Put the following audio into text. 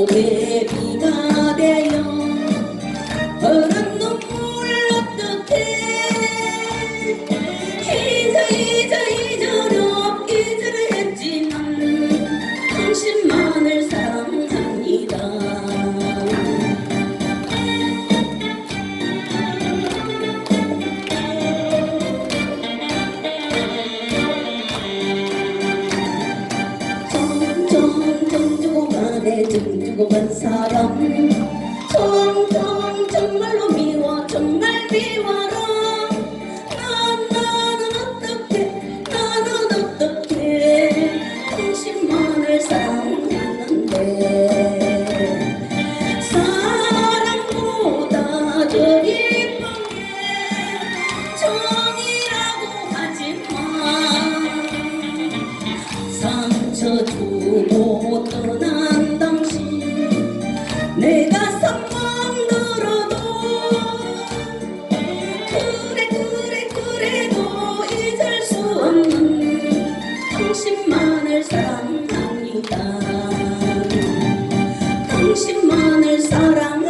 도깨비가 되어 허른 눈물 어떡해 잊으려 했지만 당신만을 사랑합니다. 정 주고 가네 정 주고 간 사람 정말로 미워 정말 미워라. 나는 어떡해 당신만을 사랑했는데 사랑보다 더 이쁜 게 정이라고 하지만 상처 주고 떠난 당신 내 가슴 맘들어도 그래도 잊을 수 없는 당신만을 사랑합니다. 당신만을 사랑